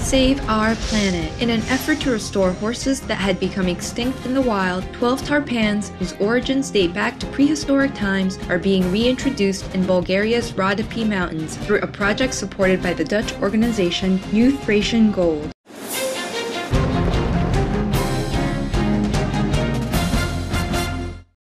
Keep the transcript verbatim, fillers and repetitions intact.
Save our planet. In an effort to restore horses that had become extinct in the wild, twelve tarpans, whose origins date back to prehistoric times, are being reintroduced in Bulgaria's Rhodope Mountains through a project supported by the Dutch organization Youth Gold.